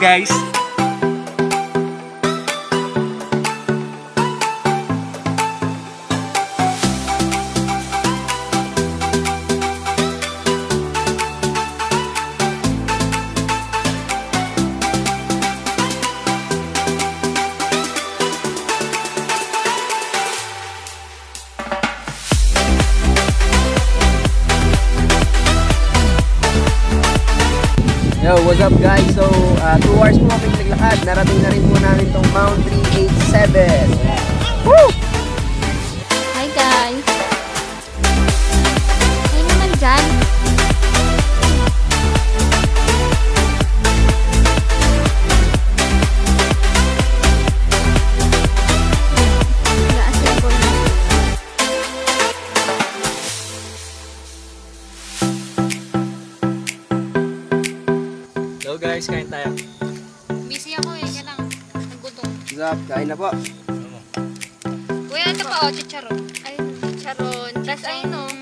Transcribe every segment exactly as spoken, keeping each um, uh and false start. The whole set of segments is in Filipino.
guys. Yo, what's up guys? So, uh, two hours po kami naglakad. Narating na rin po namin tong Mount three eighty-seven. Woo! Hi guys! Ay naman dyan. Hello guys, kain tayo. Busy ako eh, yan lang. Nagutom. What's up? Kain na po. Kuya, ito pa o, chicharon. Ay, chicharon. Tapos ayun o.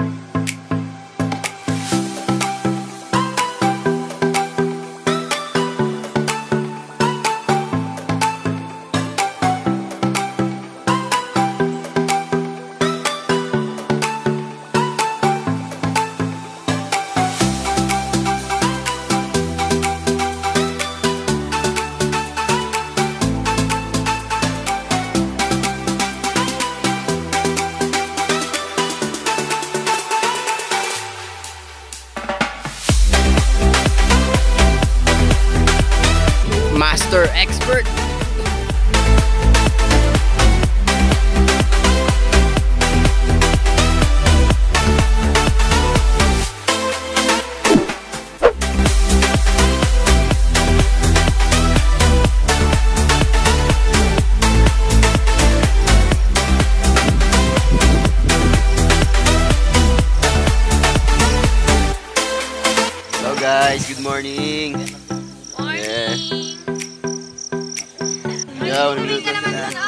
Master expert. Hello guys, good morning. Morning! Yo, nagluto sila.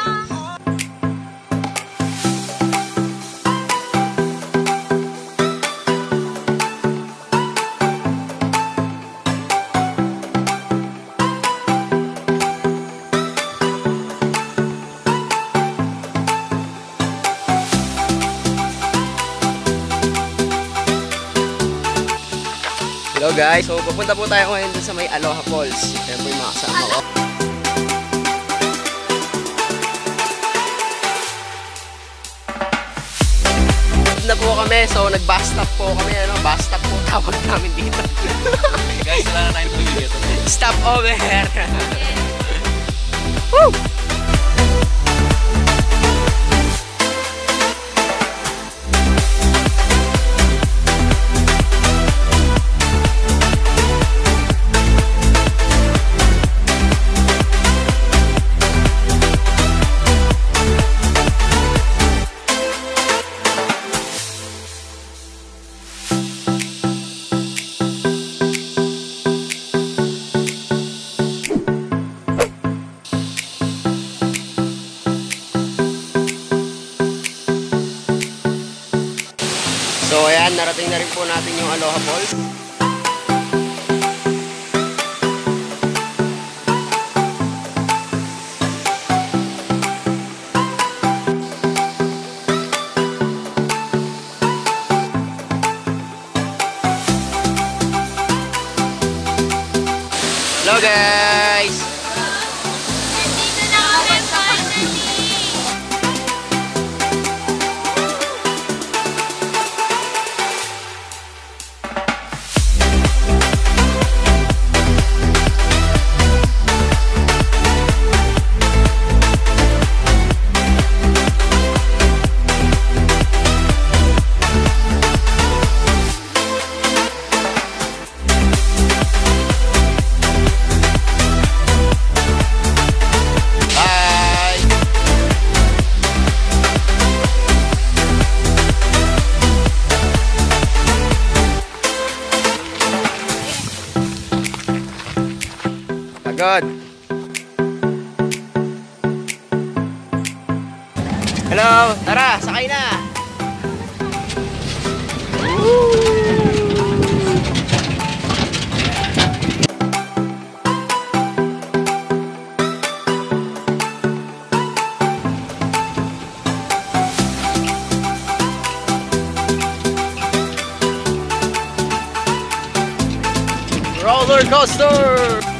Hello guys, so pupunta po tayo ngayon dun sa may Aloha Falls. Ayan po yung mga kasama ko. Na po kami, so nag-bus stop po kami, ano, bus stop po tawag namin dito. Guys, wala na tayong pumili ito. Stop over! Woo! So ayan, narating na rin po natin yung Aloha Falls. Hello guys! Nandito na kami finally! Agad. Hello, tara, sakay na. Roller coaster!